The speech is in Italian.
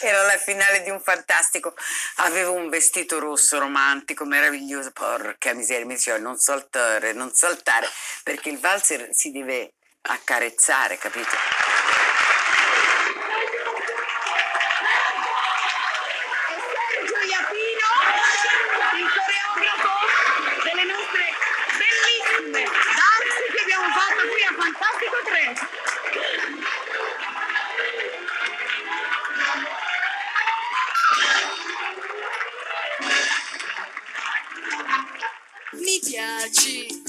Era la finale di un Fantastico. Avevo un vestito rosso romantico, meraviglioso. Porca miseria, mi diceva non saltare, non saltare, perché il valzer si deve accarezzare, capito? Sergio Iapino, il coreografo delle nostre bellissime danze che abbiamo fatto qui a Fantastico 3. Mi piaci,